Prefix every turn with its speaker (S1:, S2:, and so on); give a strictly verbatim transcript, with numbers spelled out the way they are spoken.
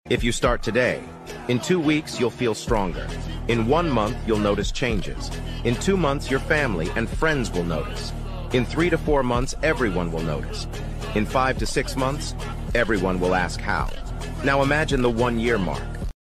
S1: If you start today, in two weeks you'll feel stronger. In one month you'll notice changes. In two months your family and friends will notice. In three to four months everyone will notice. In five to six months, everyone will ask how. Now imagine the one-year mark.